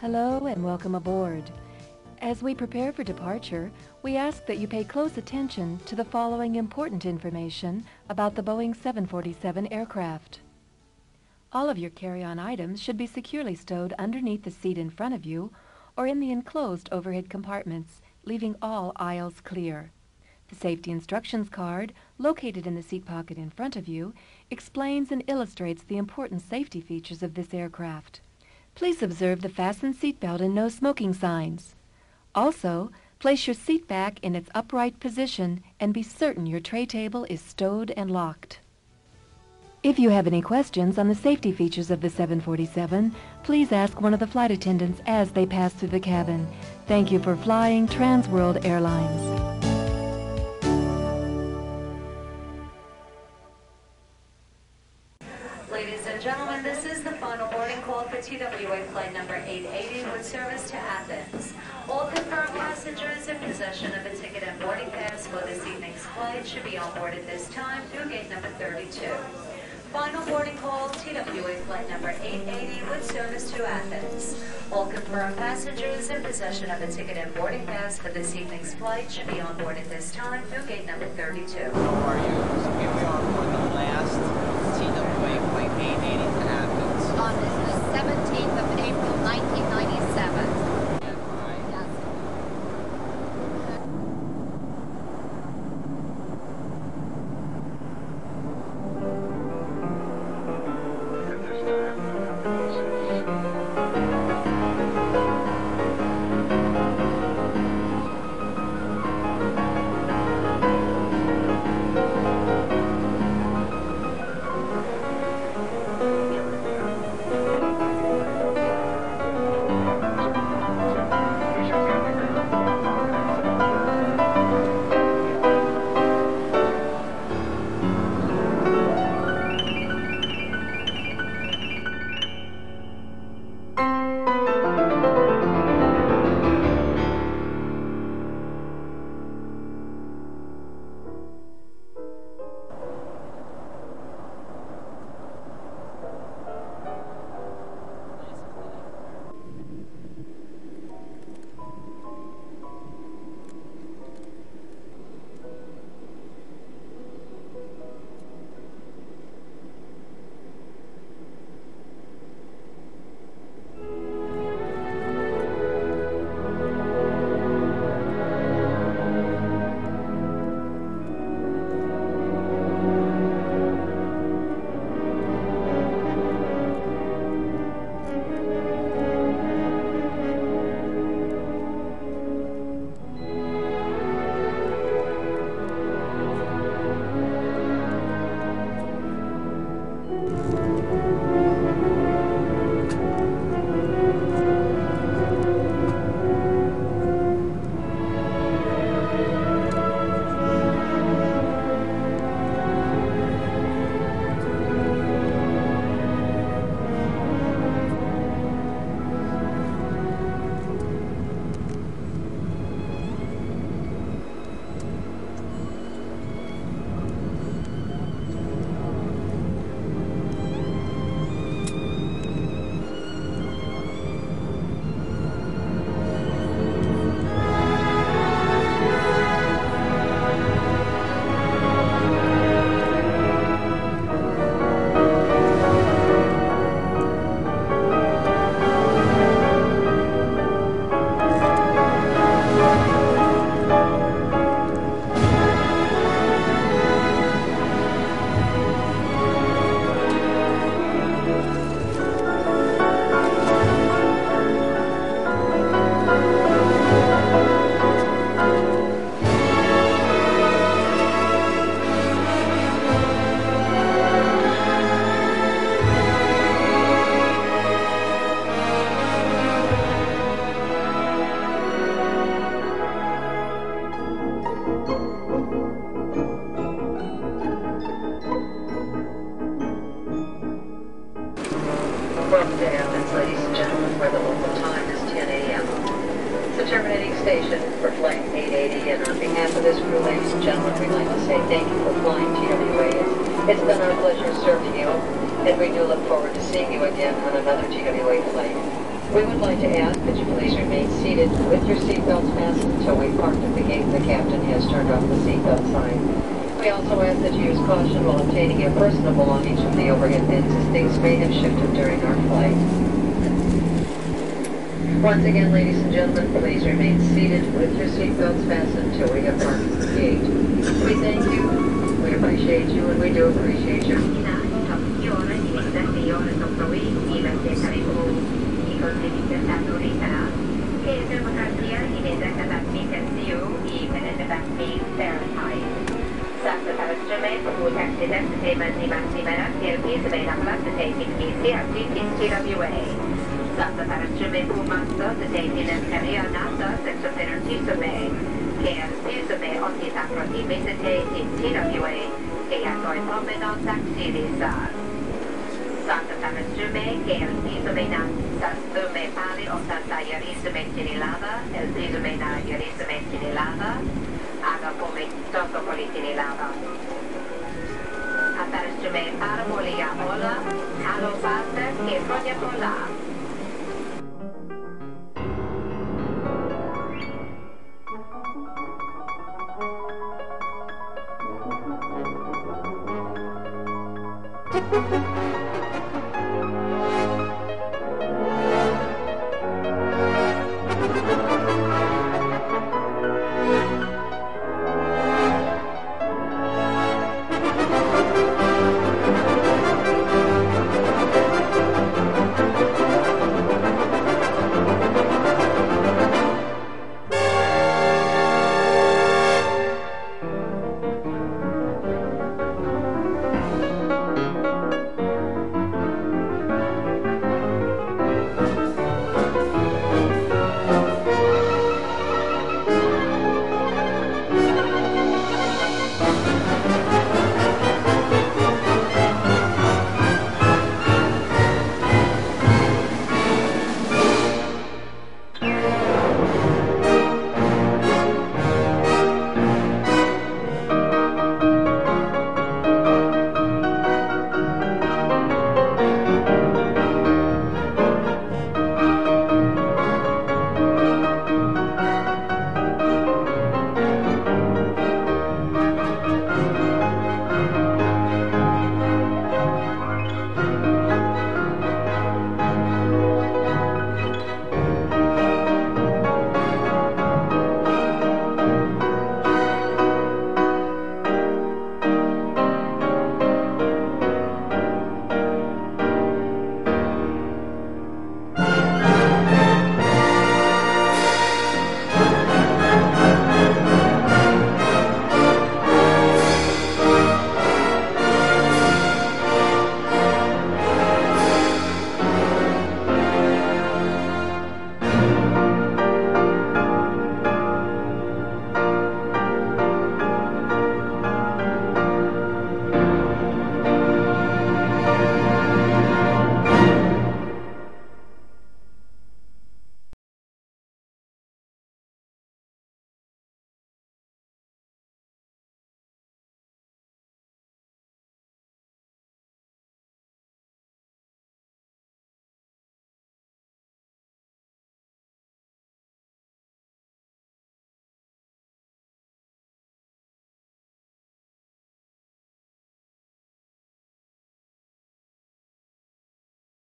Hello and welcome aboard. As we prepare for departure, we ask that you pay close attention to the following important information about the Boeing 747 aircraft. All of your carry-on items should be securely stowed underneath the seat in front of you or in the enclosed overhead compartments, leaving all aisles clear. The safety instructions card, located in the seat pocket in front of you, explains and illustrates the important safety features of this aircraft. Please observe the fasten seatbelt and no smoking signs. Also, place your seat back in its upright position and be certain your tray table is stowed and locked. If you have any questions on the safety features of the 747, please ask one of the flight attendants as they pass through the cabin. Thank you for flying Trans World Airlines. Ladies and gentlemen, this is the final boarding call for TWA flight number 880 with service to Athens. All confirmed passengers in possession of a ticket and boarding pass for this evening's flight should be on board at this time through gate number 32. Final boarding call, TWA flight number 880 with service to Athens. All confirmed passengers in possession of a ticket and boarding pass for this evening's flight should be on board at this time through gate number 32. How are you? So here we are for the last TWA flight 880 to Athens. On the 17th of April, 1997. Welcome to Athens, ladies and gentlemen, where the local time is 10 a.m. It's the terminating station for flight 880, and on behalf of this crew, ladies and gentlemen, we'd like to say thank you for flying TWA. It's been our pleasure serving you, and we do look forward to seeing you again on another TWA flight. We would like to ask that you please remain seated with your seatbelts fastened until we park at the gate and the captain has turned off the seatbelt sign. We also ask that you use caution while obtaining your personal belongings from the overhead bins as things may have shifted during our flight. Once again, ladies and gentlemen, please remain seated with your seatbelts fastened until we have parked at the gate. We thank you, we appreciate you, and we do appreciate you. Para polia ola, halo base, que pronya pola.